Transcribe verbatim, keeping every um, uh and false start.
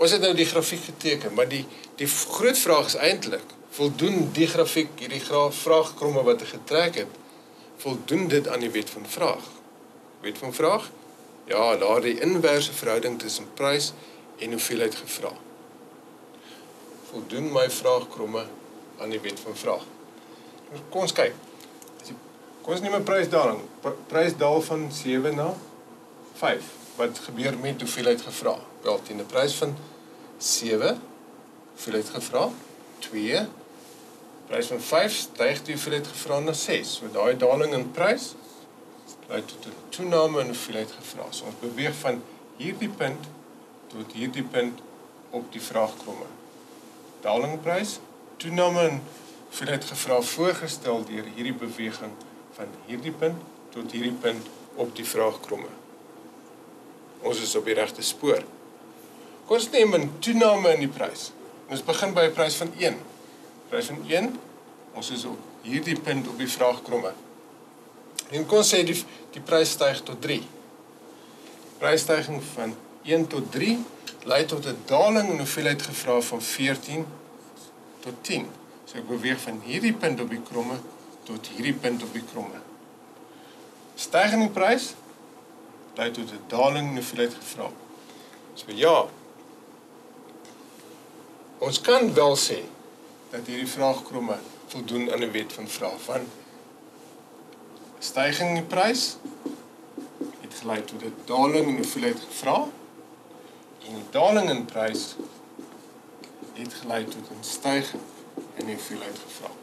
Ons het nou die grafiek geteken, maar die, die groot vraag is eintlik, voldoen die grafiek, hierdie vraagkromme wat ek getrek het, voldoen dit aan die wet van vraag? Wet van vraag? Ja, daar die inverse verhouding tussen prys en hoeveelheid gevra. Voldoen my vraagkromme aan die wet van vraag? Kom ons kyk. Kom ons neem 'n prysdaling. Prys daal van sewe na vyf. Wat gebeur met hoeveelheid gevra? Wel, teen 'n prys van sewe, hoeveelheid gevra, twee, prys van vyf styg die hoeveelheid gevra na ses. So daai daling in prys lei tot 'n toename in hoeveelheid gevra. So ons beweeg van hierdie punt tot hierdie punt op die vraagkromme. Daling in prys, toename in hoeveelheid gevra voorgestel deur hierdie beweging van hierdie punt tot hierdie punt op die vraagkromme. Ons is op die regte spoor. Kom ons neem 'n toename in die prys. Ons begin by 'n prys van een. Prys van een, ons is op hierdie punt op die vraagkromme. En kom ons sê die, die prys styg tot drie. Prysstyging van een tot drie lei tot 'n daling in hoeveelheid gevra van veertien tot tien. So ek beweeg van hierdie punt op die kromme tot hierdie punt op die kromme. Stygende prys lei tot 'n daling in hoeveelheid gevra. So ja, ons kan wel sê dat hierdie vraagkromme voldoen aan 'n wet van vraag, want styging in die prys het gelei tot 'n daling in hoeveelheid gevra en die daling in prys het gelei tot 'n styging in die hoeveelheid gevra.